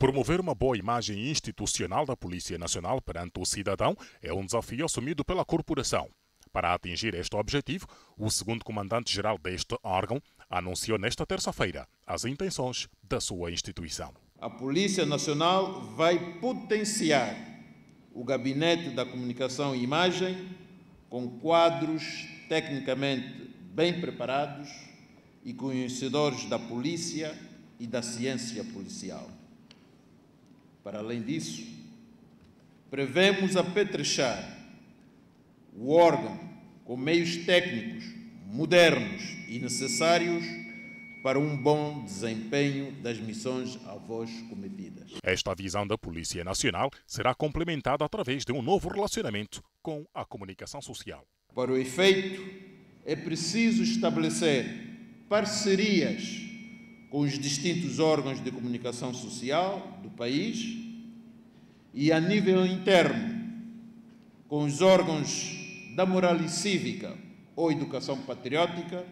Promover uma boa imagem institucional da Polícia Nacional perante o cidadão é um desafio assumido pela corporação. Para atingir este objetivo, o segundo comandante-geral deste órgão anunciou nesta terça-feira as intenções da sua instituição. A Polícia Nacional vai potenciar o Gabinete da Comunicação e Imagem com quadros tecnicamente bem preparados e conhecedores da polícia e da ciência policial. Para além disso, prevemos apetrechar o órgão com meios técnicos modernos e necessários para um bom desempenho das missões a vós cometidas. Esta visão da Polícia Nacional será complementada através de um novo relacionamento com a comunicação social. Para o efeito, é preciso estabelecer parcerias com os distintos órgãos de comunicação social do país e, a nível interno, com os órgãos da moral e cívica ou educação patriótica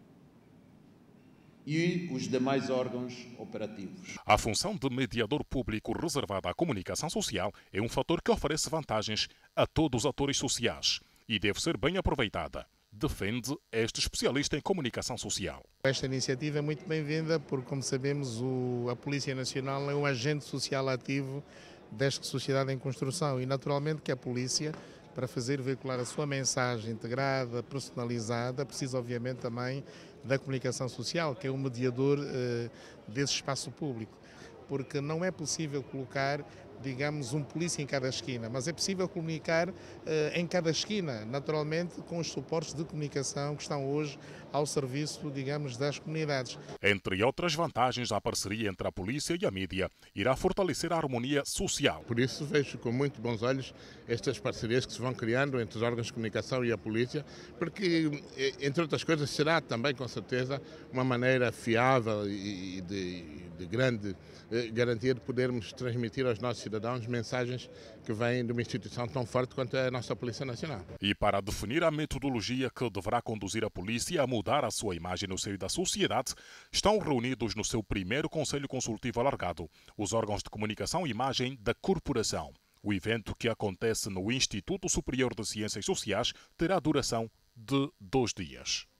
e os demais órgãos operativos. A função de mediador público reservada à comunicação social é um fator que oferece vantagens a todos os atores sociais e deve ser bem aproveitada, defende este especialista em comunicação social. Esta iniciativa é muito bem-vinda porque, como sabemos, a Polícia Nacional é um agente social ativo desta sociedade em construção e, naturalmente, que a Polícia, para fazer veicular a sua mensagem integrada, personalizada, precisa, obviamente, também da comunicação social, que é um mediador desse espaço público. Porque não é possível colocar, digamos, um polícia em cada esquina, mas é possível comunicar em cada esquina, naturalmente, com os suportes de comunicação que estão hoje ao serviço, digamos, das comunidades. Entre outras vantagens, a parceria entre a polícia e a mídia irá fortalecer a harmonia social. Por isso vejo com muito bons olhos estas parcerias que se vão criando entre os órgãos de comunicação e a polícia, porque, entre outras coisas, será também, com certeza, uma maneira fiável e de grande garantia de podermos transmitir aos nossos cidadãos mensagens que vêm de uma instituição tão forte quanto é a nossa Polícia Nacional. E para definir a metodologia que deverá conduzir a polícia a mudar a sua imagem no seio da sociedade, estão reunidos no seu primeiro Conselho Consultivo Alargado os órgãos de comunicação e imagem da corporação. O evento, que acontece no Instituto Superior de Ciências Sociais, terá duração de 2 dias.